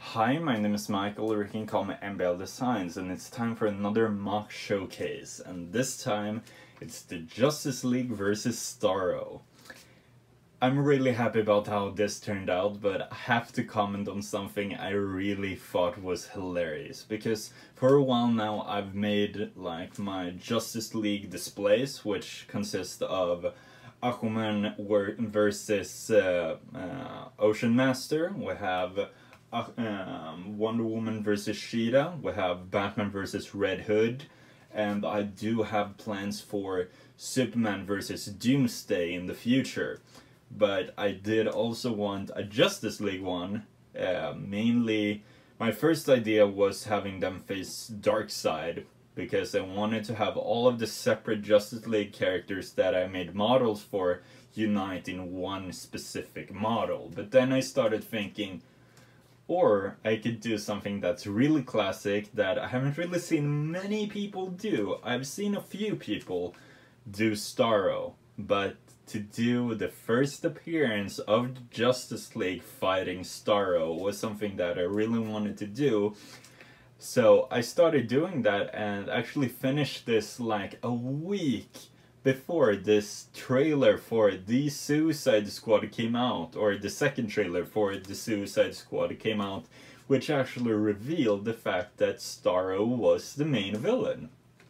Hi, my name is Michael, or you can call me MBL Designs, and it's time for another MOC showcase, and this time it's the Justice League versus Starro. I'm really happy about how this turned out, but I have to comment on something I really thought was hilarious, because for a while now I've made like my Justice League displays, which consist of Aquaman versus Ocean Master. We have Wonder Woman versus Cheetah, we have Batman versus Red Hood, and I do have plans for Superman versus Doomsday in the future. But I did also want a Justice League one. Mainly, my first idea was having them face Darkseid, because I wanted to have all of the separate Justice League characters that I made models for unite in one specific model. But then I started thinking, or I could do something that's really classic that I haven't really seen many people do. I've seen a few people do Starro, but to do the first appearance of the Justice League fighting Starro was something that I really wanted to do. So I started doing that and actually finished this like a week before this trailer for The Suicide Squad came out, or the second trailer for The Suicide Squad came out, which actually revealed the fact that Starro was the main villain.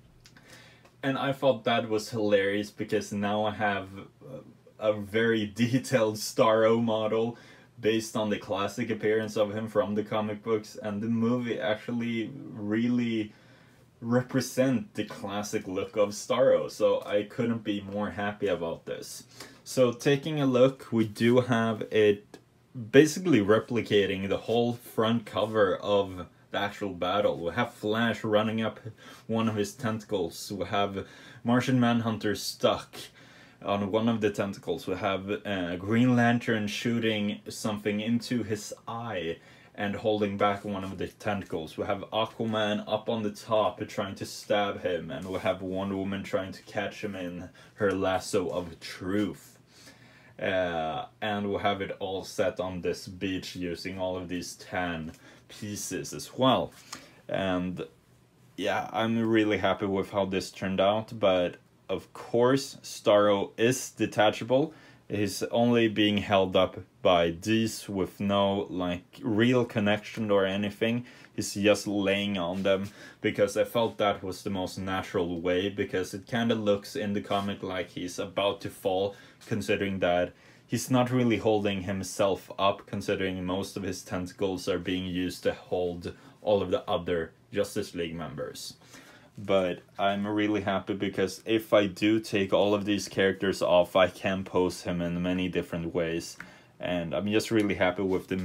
And I thought that was hilarious, because now I have a very detailed Starro model based on the classic appearance of him from the comic books, and the movie actually really represent the classic look of Starro, so I couldn't be more happy about this. So taking a look, we do have it basically replicating the whole front cover of the actual battle. We have Flash running up one of his tentacles, we have Martian Manhunter stuck on one of the tentacles, we have Green Lantern shooting something into his eye and holding back one of the tentacles. We have Aquaman up on the top trying to stab him, and we have Wonder Woman trying to catch him in her lasso of truth. And we have it all set on this beach using all of these tan pieces as well. And yeah, I'm really happy with how this turned out, but of course Starro is detachable. He's only being held up by these with no like real connection or anything. He's just laying on them, because I felt that was the most natural way, because it kind of looks in the comic like he's about to fall, considering that he's not really holding himself up, considering most of his tentacles are being used to hold all of the other Justice League members. But I'm really happy, because if I do take all of these characters off, I can pose him in many different ways. And I'm just really happy with the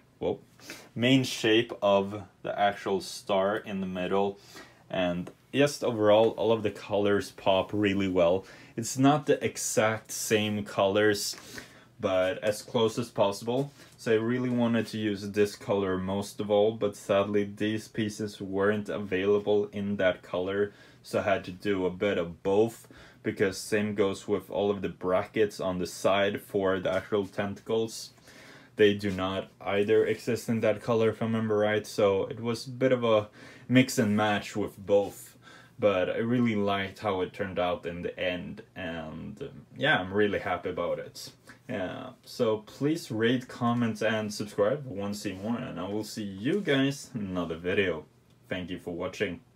main shape of the actual star in the middle. And just overall, all of the colors pop really well. It's not the exact same colors, but as close as possible. So I really wanted to use this color most of all, but sadly these pieces weren't available in that color, so I had to do a bit of both, because same goes with all of the brackets on the side for the actual tentacles. They do not either exist in that color, if I remember right, so it was a bit of a mix and match with both. But I really liked how it turned out in the end, and yeah, I'm really happy about it. So please rate, comment, and subscribe if you want to see more, and I will see you guys in another video. Thank you for watching.